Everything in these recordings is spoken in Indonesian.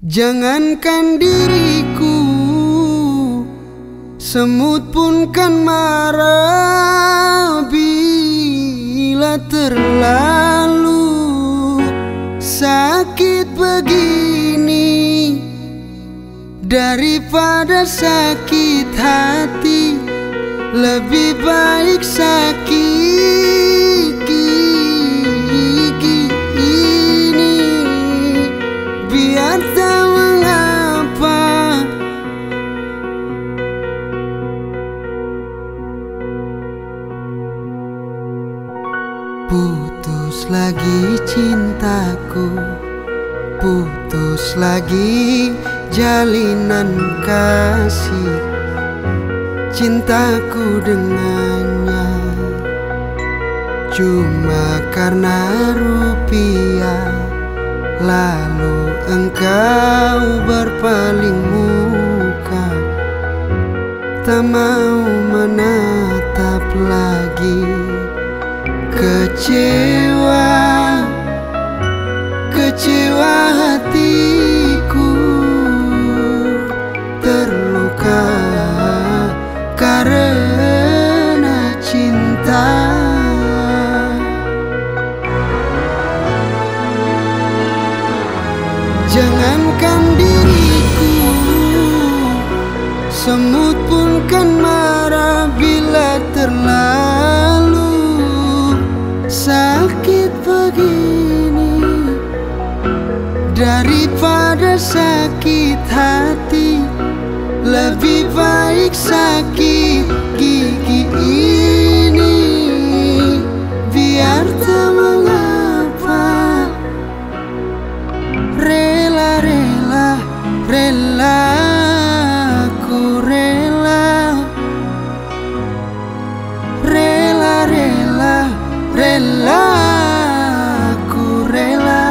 Jangankan diriku, semut pun kan marah bila terlalu sakit begini. Daripada sakit hati, lebih baik sakit gigi ini. Biar tak mengapa, putus lagi cintaku, putus lagi jalinan kasih cintaku dengannya. Cuma karena rupiah, lalu engkau berpaling muka, tak mau menatap lagi. Kecewa, kecewa hatiku, terluka karena cinta. Jangankan diriku, semut pun kan marah bila terlalu sakit begini. Daripada sakit hati, lebih baik sakit gigi ini. Biar tak mengapa, rela, ku rela, ku rela.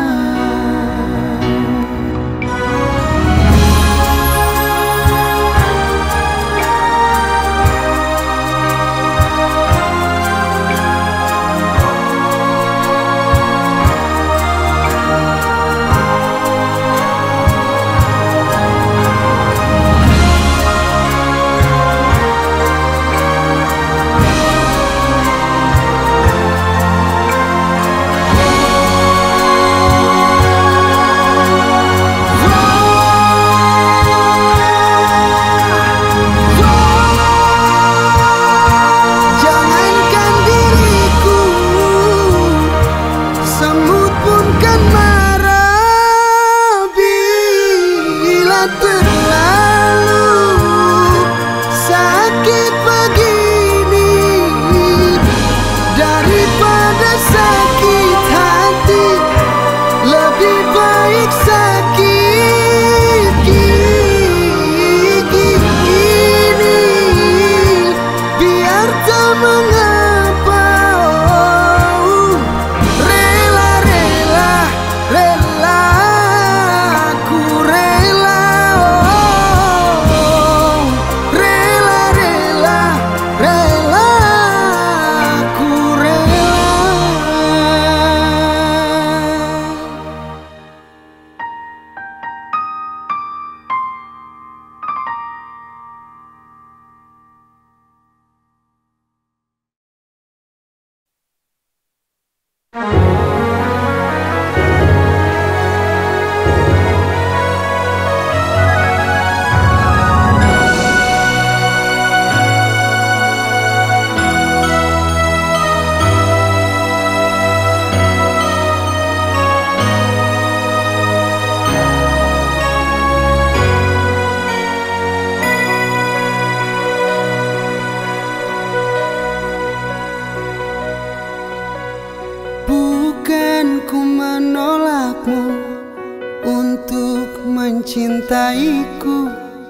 Mencintaiku,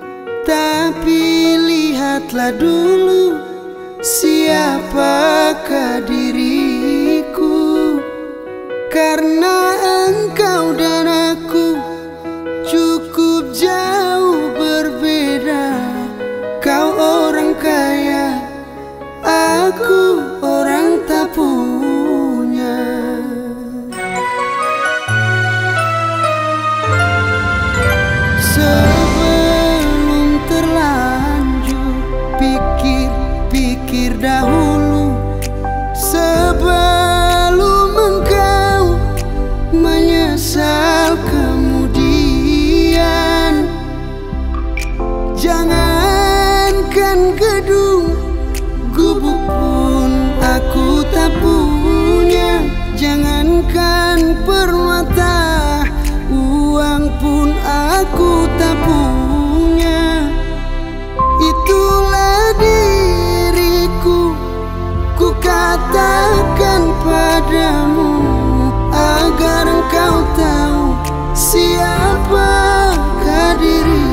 tapi lihatlah dulu siapakah diriku. Karena engkau dan aku cukup jauh berbeda. Kau orang kaya, aku orang tak punya. aku tak punya. Itulah diriku, ku katakan padamu agar engkau tahu siapakah diriku.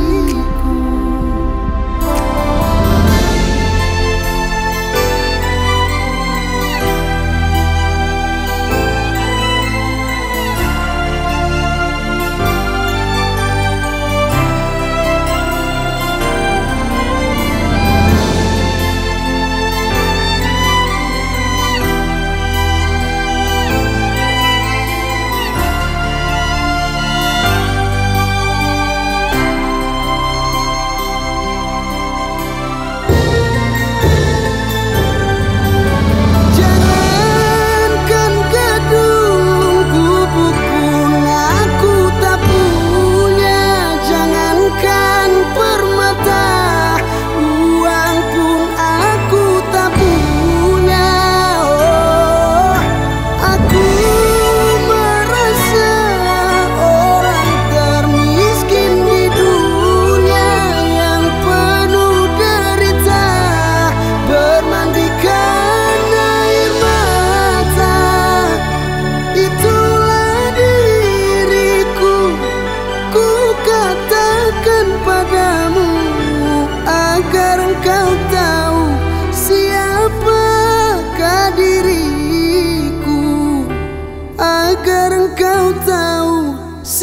Agar engkau tahu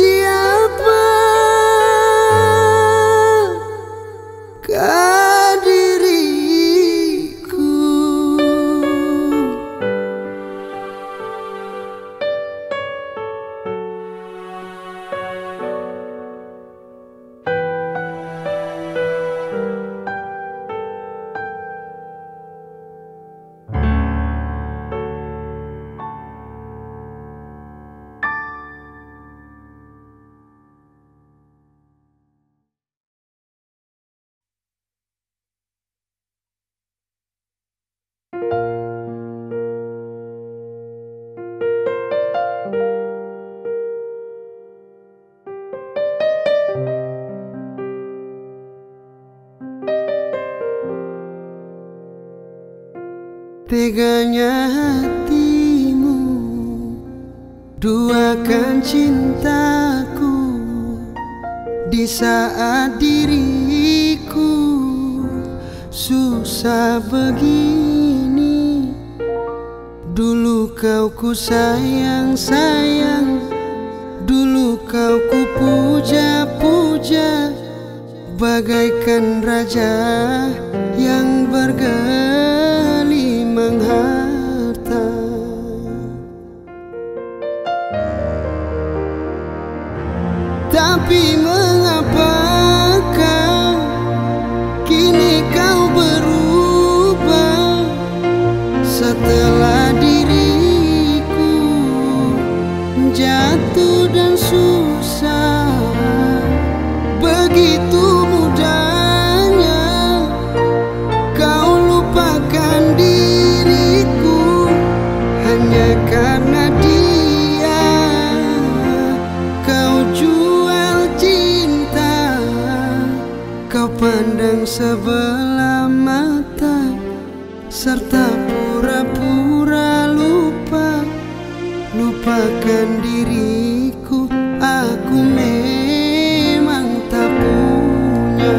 siapakah diriku. Teganya hatimu duakan cintaku di saat diriku susah begini. Dulu kau ku sayang-sayang, dulu kau ku puja-puja, bagaikan raja yang bergelimang harta. Tapi mengapakah kini kau berubah setelah diriku jatuh dan susah? Begitu mudahnya kau lupakan diriku hanya karena dia. Kau jual cinta, kau pandang sebelah mata, serta pura-pura lupa. Lupakan diriku, aku memang tak punya.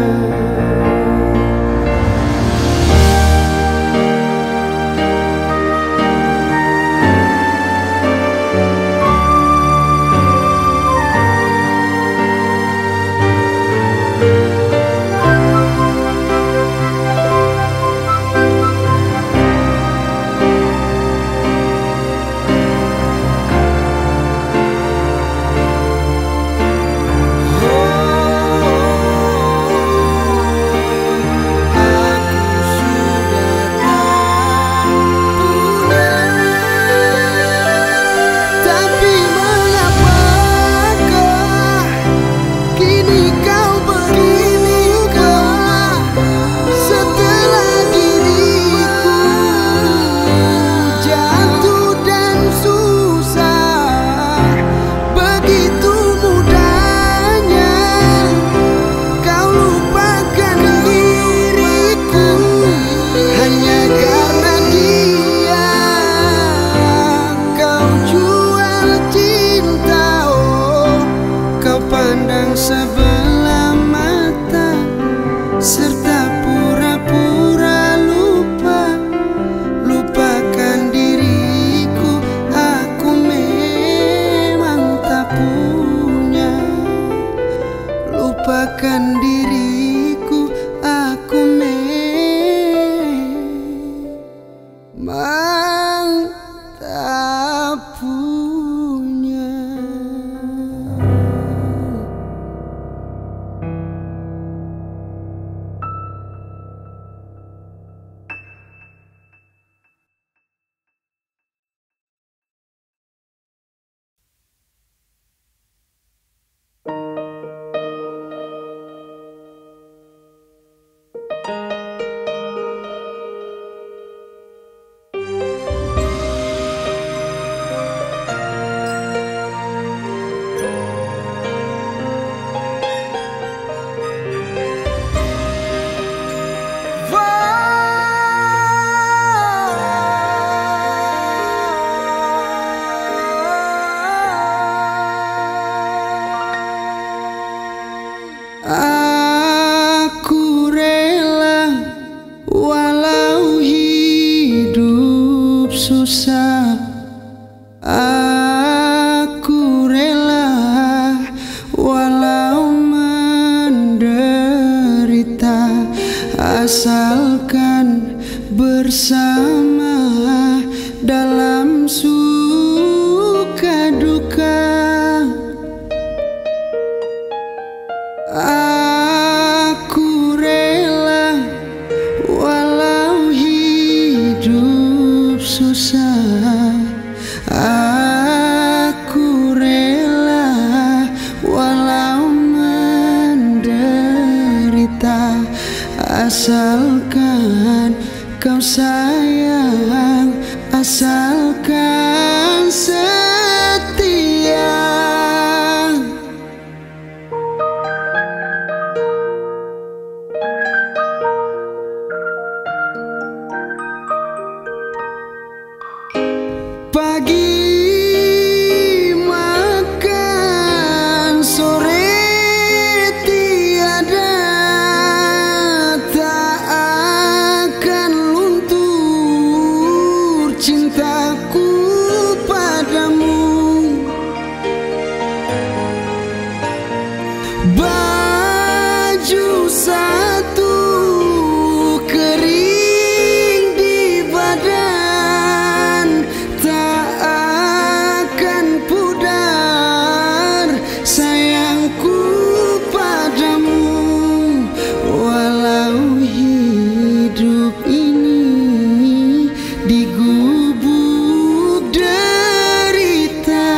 pandang sebelah mata, serta pura-pura lupa. Lupakan diriku, aku memang tak punya. Lupakan diriku, aku memang tak punya. Aku rela walau hidup susah. Aku rela walau menderita, asalkan bersama dalam suka duka. Aku rela walau hidup susah. Aku rela walau menderita, asalkan kau sayang, asalkan setia. Pagi makan, sore tiada, tak akan luntur cintaku padamu. Baju satu kering di badan, tak akan pudar sayangku padamu. Walau hidup ini digubuk derita,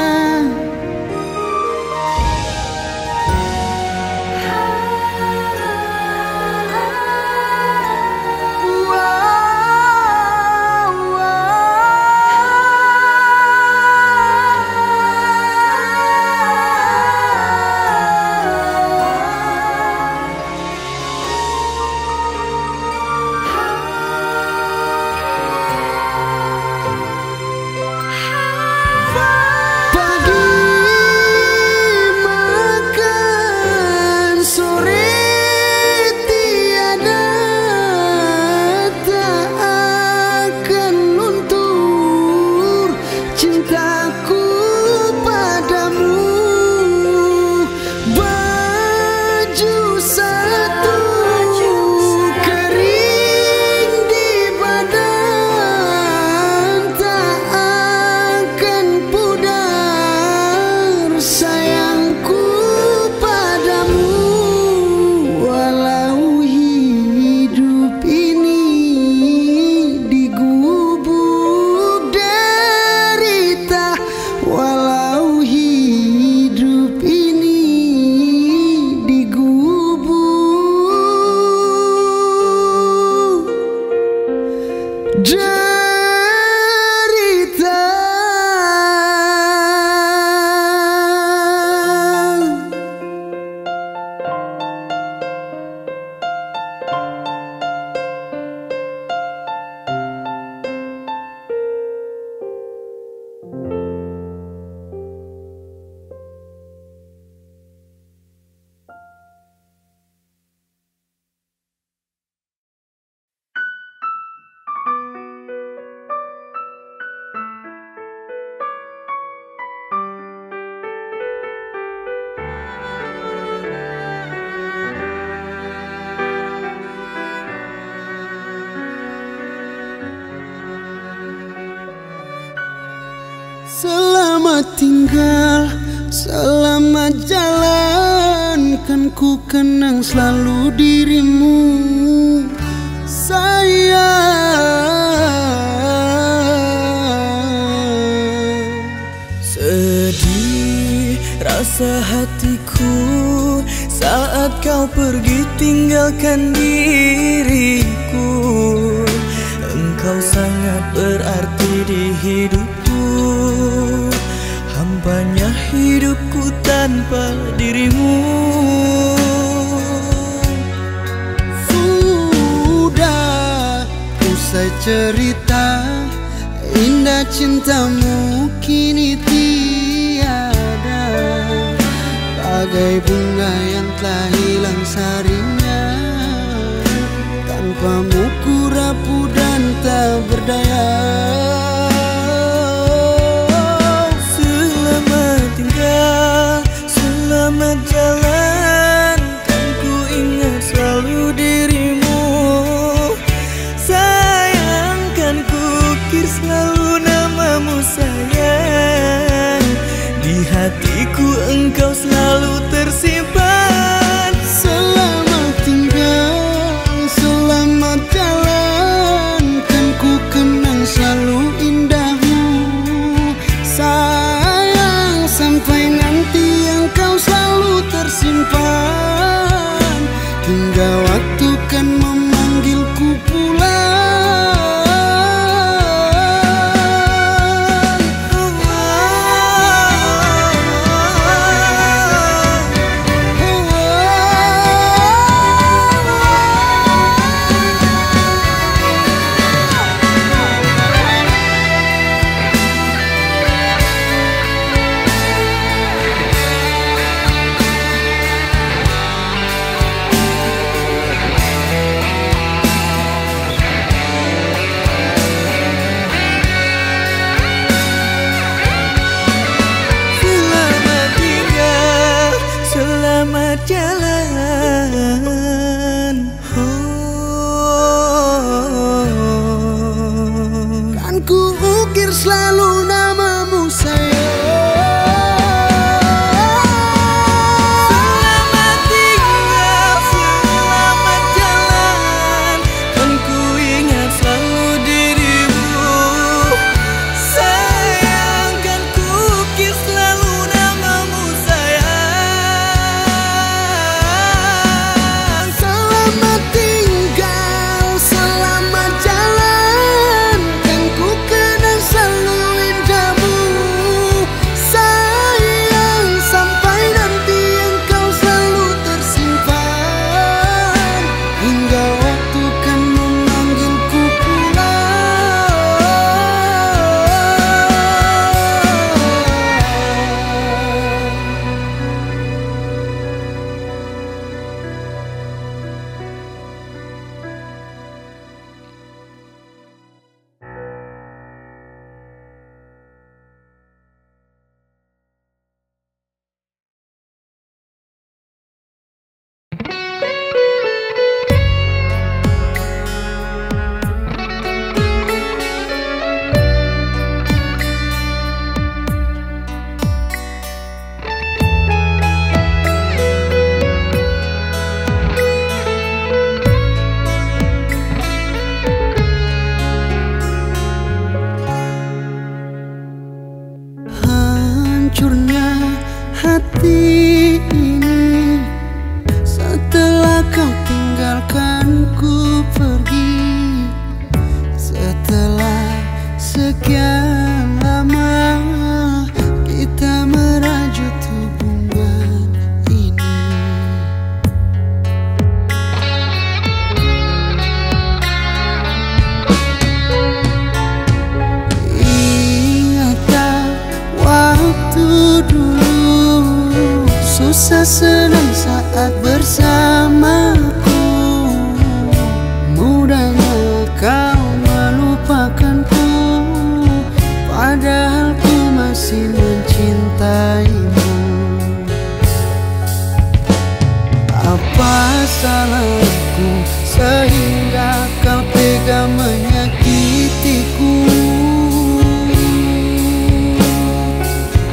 tinggal, selamat jalan, kan ku kenang selalu dirimu sayang. Sedih rasa hatiku saat kau pergi tinggalkan diriku. Engkau sangat berarti di hidupku, hampanya hidupku tanpa dirimu. Sudah usai cerita, indah cintamu kini tiada, bagai bunga yang telah hilang sarinya. Tanpamu ku rapuh dan tak berdaya. Selamat tinggal, selamat jalan, kan ku ingat selalu dirimu. Sayang, kan ku ukir selalu namamu sayang. Di hatiku engkau selalu tersimpan. Selamat tinggal, selamat jalan, kan ku kenang selalu indahmu sayang. Sampai nanti engkau selalu tersimpan, hingga waktu kan memanggilku pulang. Jalan, kan ku ukir selalu namamu sayang. selamat tinggal, selamat jalan, kan ku ingat selalu dirimu. Sayang, kan ku ukir selalu namamu sayang. Selamat tinggal, selamat jalan, kan ku kenang selalu indahmu sayang. Sampai nanti engkau selalu tersimpan, hingga waktu kan memanggilku pulang. Hancurnya hati ini setelah kau tinggalkanku pergi. Setelah sekian lama kita merajut hubungan ini. Ingat tak waktu dulu susah senang saat bersamaku. Mudahnya kau melupakanku, padahal ku masih mencintaimu. Apa salahku sehingga kau tega menyakitiku?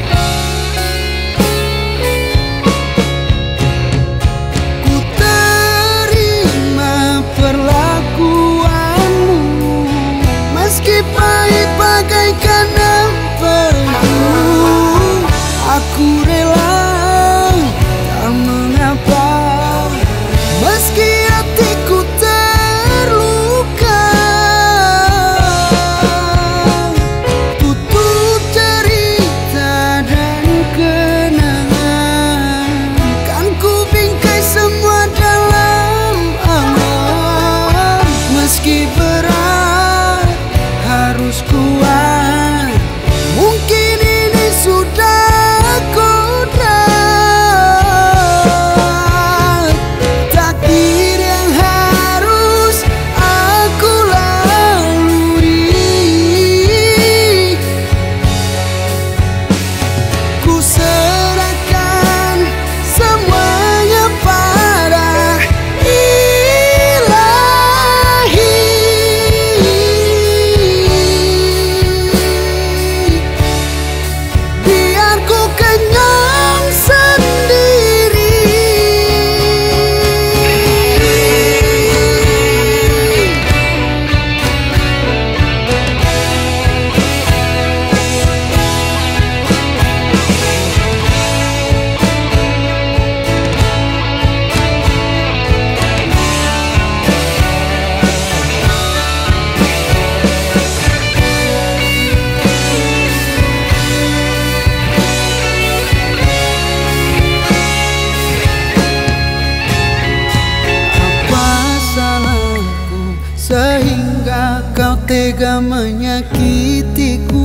tega menyakitiku.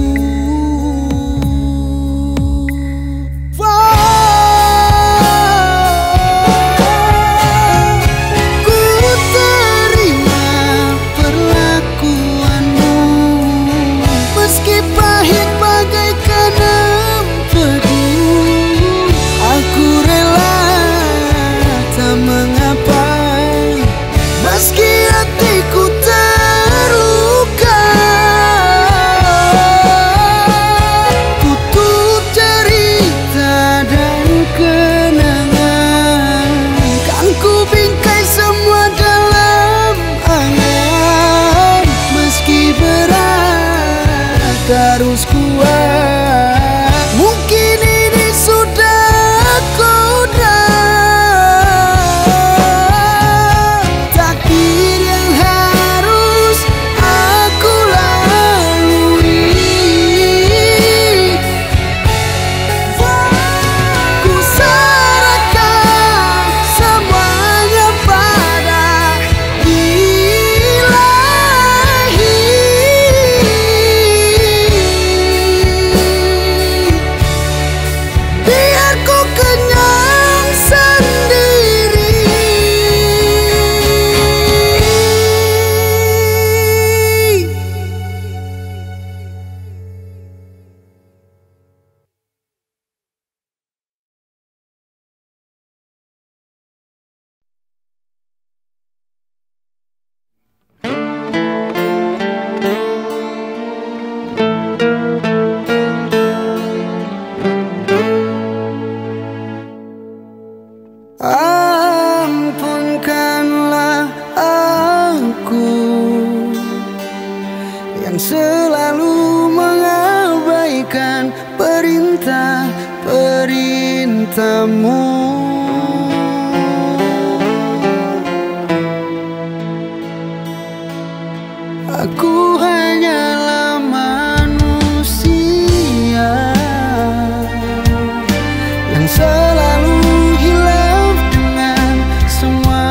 Harus kuat, mungkin ini sudah kodrat, takdir yang harus aku lalui. Ku serahkan semuanya pada ampunkanlah aku yang selalu mengabaikan perintah-perintahmu. Aku hanyalah manusia yang selalu hilaf dengan semua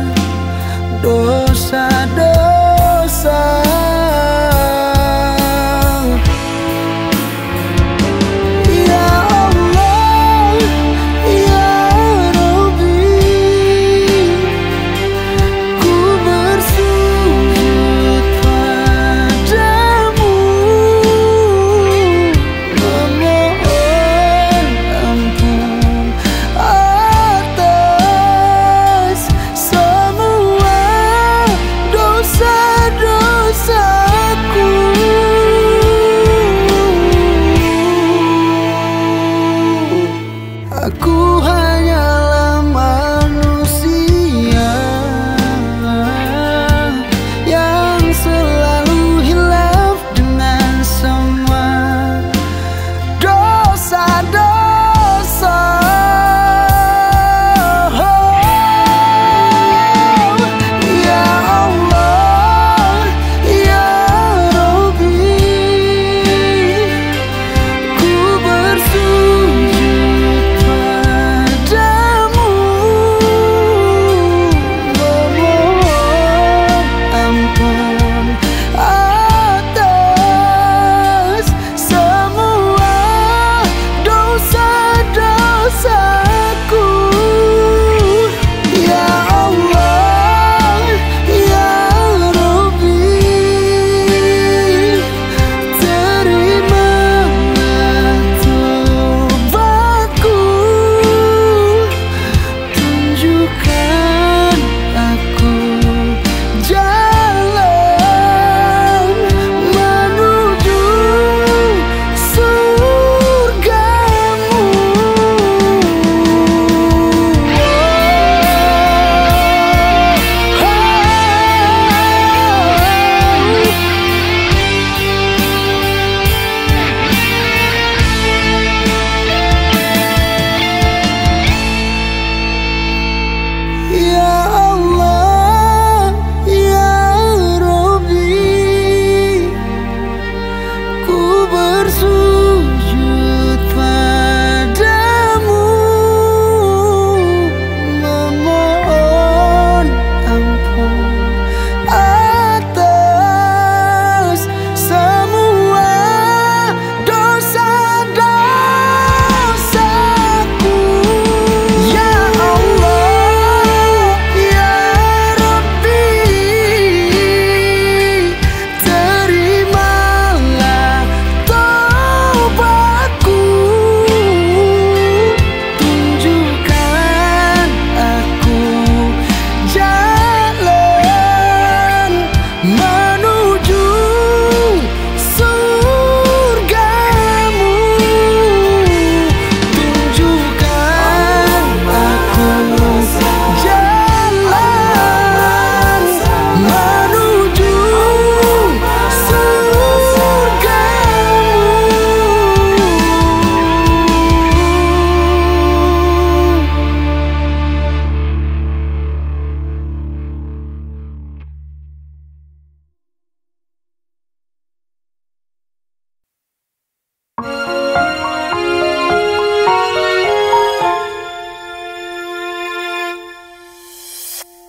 dosa-dosa. Ya Allah, Ya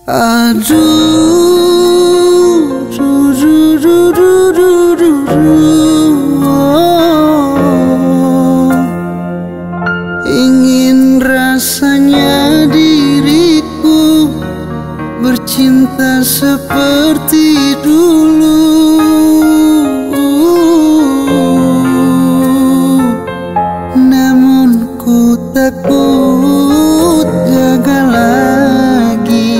Aduh, ingin rasanya diriku bercinta seperti dulu, namun ku takut gagal lagi.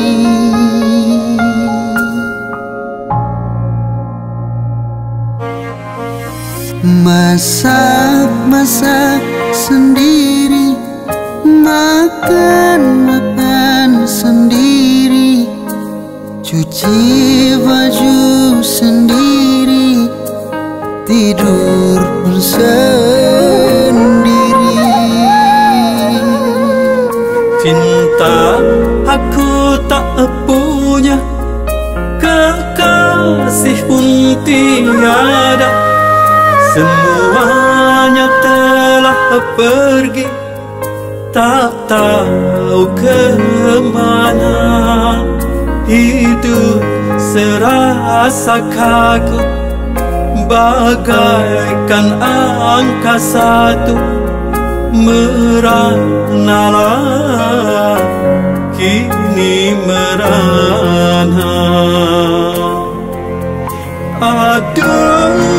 Masak-masak sendiri, makan-makan sendiri, cuci baju sendiri, tidur pun sendiri. Cinta aku tak punya, kekasih pun tiada, semuanya telah pergi, tak tahu kemana. Hidup serasa kaku, bagaikan angka satu, meranalah kini merana. Aduh,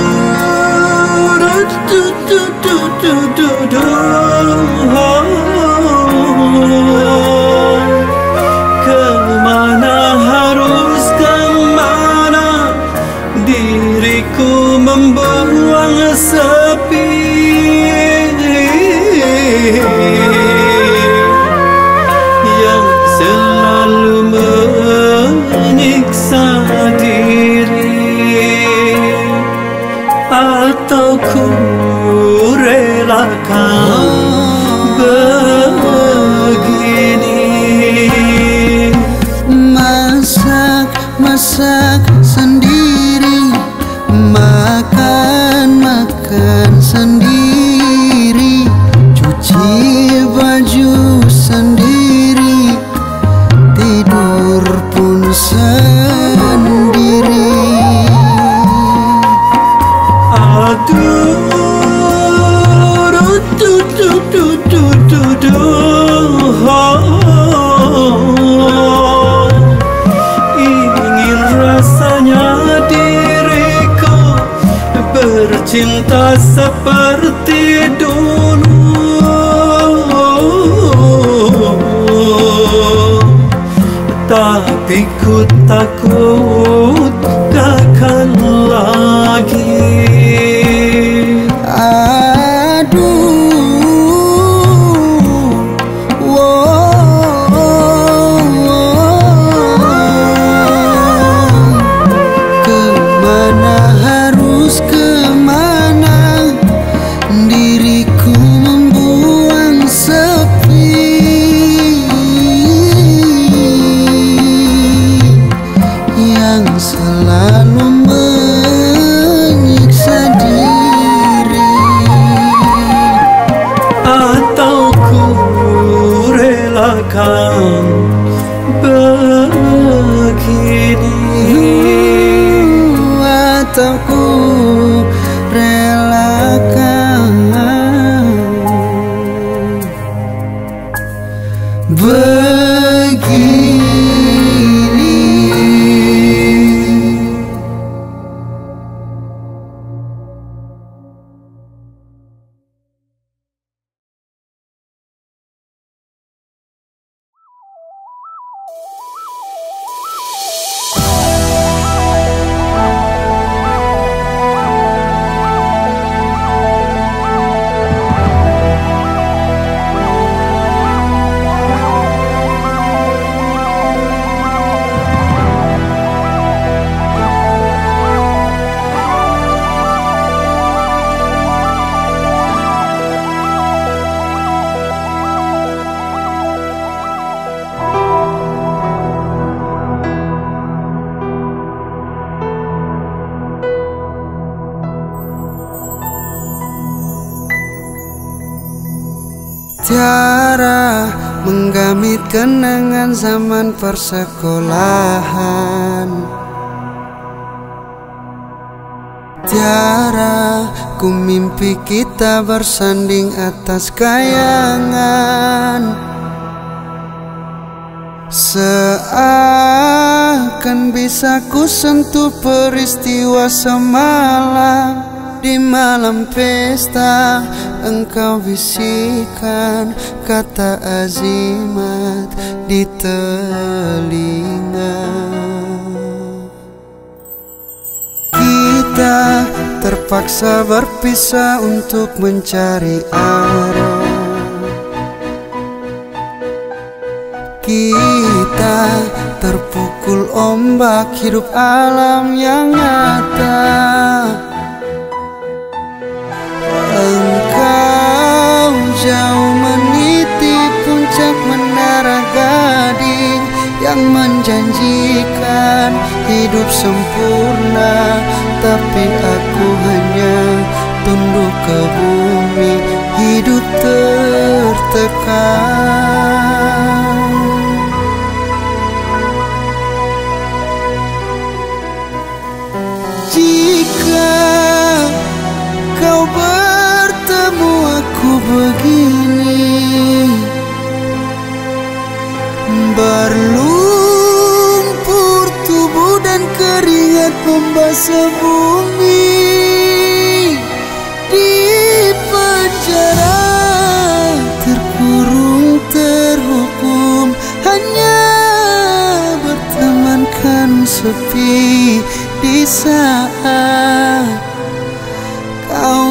kemana harus kemana, diriku membuang sepi, yang selalu menyiksa diri. Atau ku relakan begini. Masak sendiri, makan sendiri, cuci baju sendiri, tidur pun sendiri. Aduh, ingin rasanya diriku bercinta seperti dulu, tapi ku takut gagal lagi. Kemana harus kemana, diriku membuang sepi, yang selalu menyiksa diri. Atau ku relakan begini, atau ku relakan begini. menggamit kenangan zaman persekolahan. Tiara, ku mimpi kita bersanding atas kayangan. Seakan bisa ku sentuh peristiwa semalam. Di malam pesta engkau bisikan kata azimat di telinga. Kita terpaksa berpisah untuk mencari arah. Kita terpukul ombak hidup alam yang nyata. Engkau jauh meniti puncak menara gading yang menjanjikan hidup sempurna, tapi aku hanya tunduk ke bumi, hidup tertekan. Jika kau bertemu aku begini, berlumpur tubuh dan keringat membasah bumi. Di penjara terkurung terhukum, hanya bertemankan sepi. Di saat kau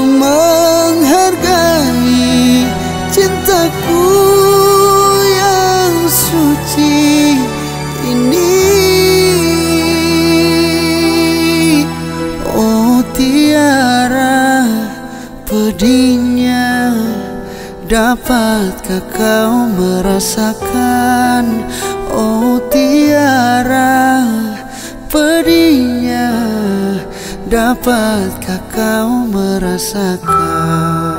menghargai cintaku yang suci ini, oh tiara, pedihnya dapatkah kau merasakan? Oh tiara, pedihnya dapatkah kau merasakan?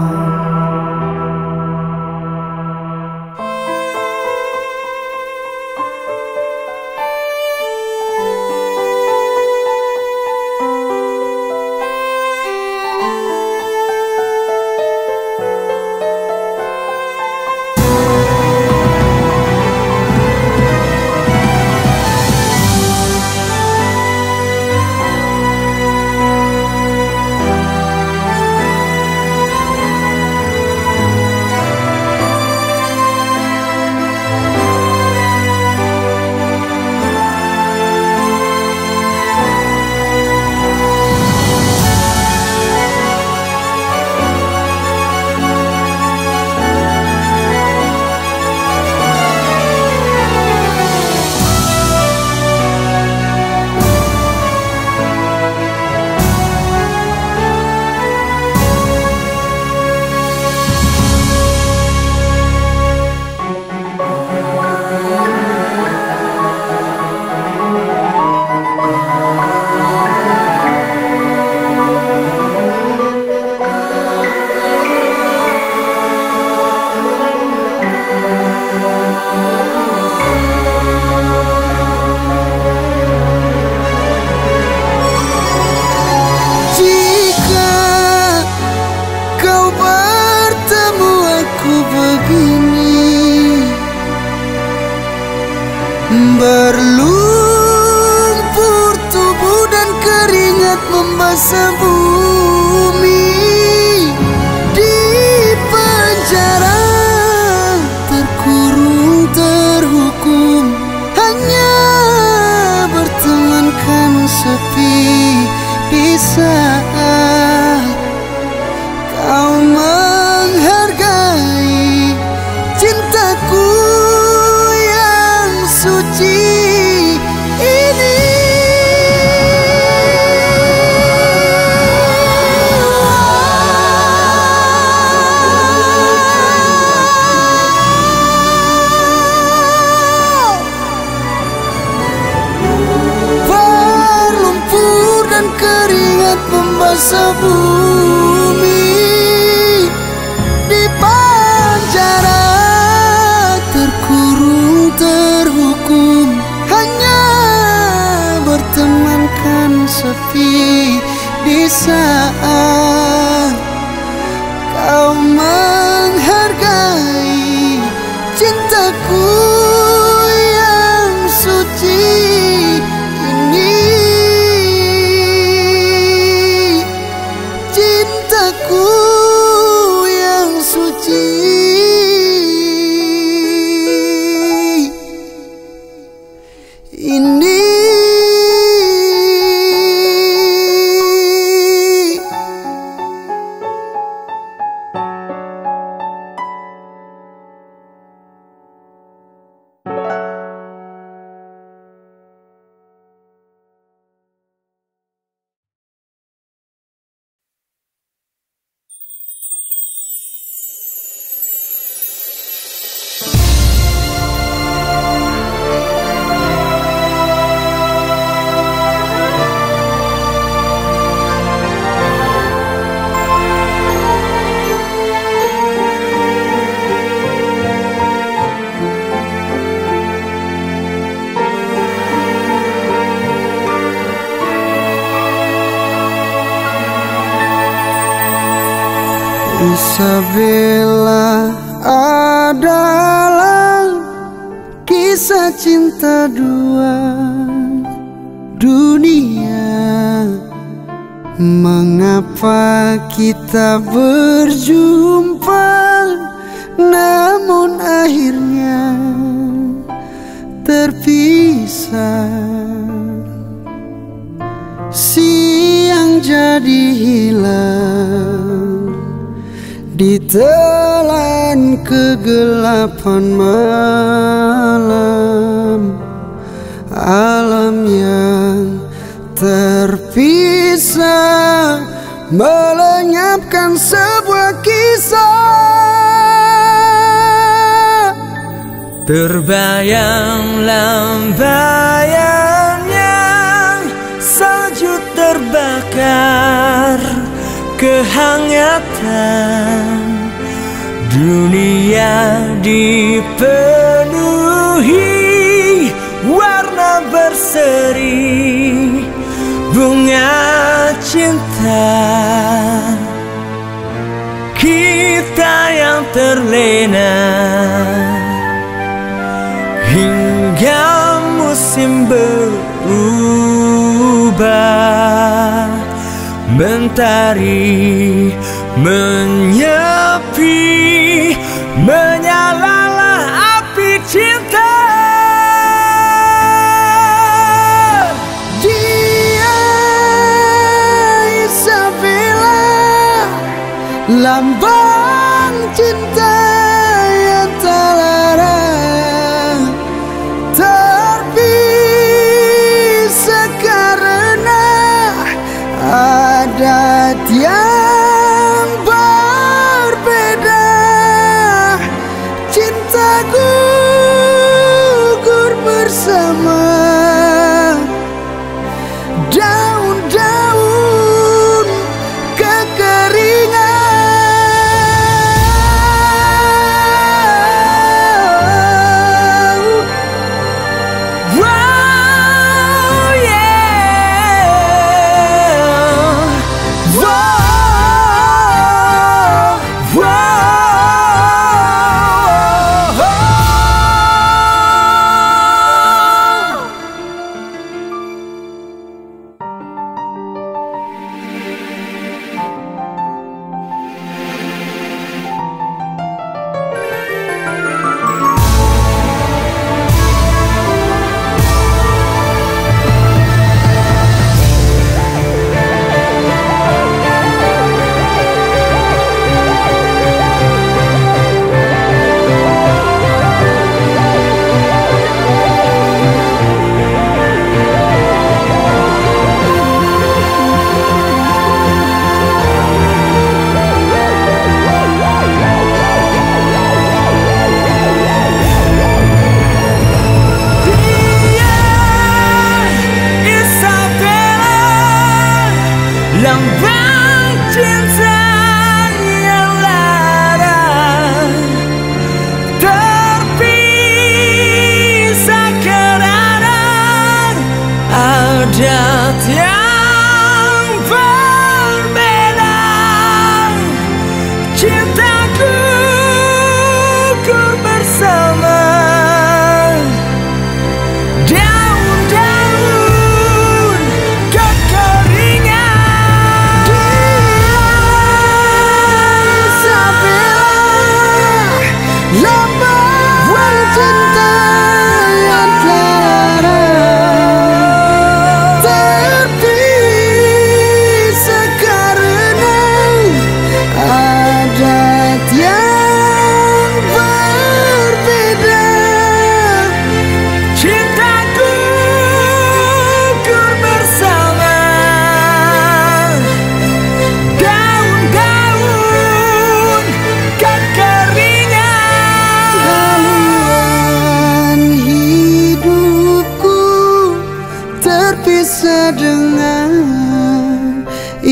Berlumpur tubuh dan keringat membasah bumi. Di penjara terkurung terhukum, hanya bertemankan sepi. Di saat kau menghargai cintaku yang suci ini. Berlumpur dan keringat membasah bumi. Di penjara terhukum hanya bertemankan sepi di saat kau menghargai cintaku yang suci ini. Cintaku yang suci ini. Isabella adalah kisah cinta dua dunia. Mengapa kita berjumpa namun akhirnya terpisah? Siang jadi hilang ditelan kegelapan malam. Alam yang terpisah melenyapkan sebuah kisah. Terbayang lambayangnya salju terbakar kehangatan. Dunia dipenuhi warna berseri bunga cinta. Kita yang terlena hingga musim berubah. Mentari menyepi, menyalalah api cinta. Dia Isabella, lambang cinta yang tak larang, terpisah karena adat yang berbeda. Cinta gugur bersama daun-daun kekeringan. Wow, yeah. Wow, wow.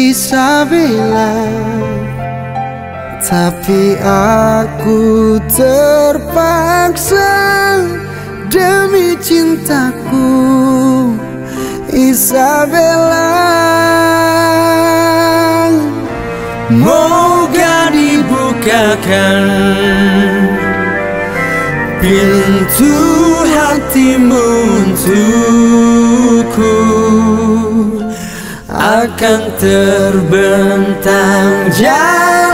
Isabella, tapi aku terpaksa demi cintaku, Isabella. Moga dibukakan pintu hatimu untukku, akan terbentang jalan